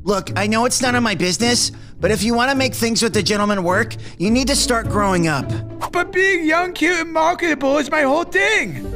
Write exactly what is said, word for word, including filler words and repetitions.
Look, I know it's none of my business, but if you want to make things with the gentleman work, you need to start growing up. But being young, cute, and marketable is my whole thing.